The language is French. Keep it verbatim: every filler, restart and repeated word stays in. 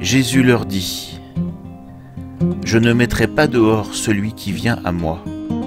Jésus leur dit : « Je ne mettrai pas dehors celui qui vient à moi,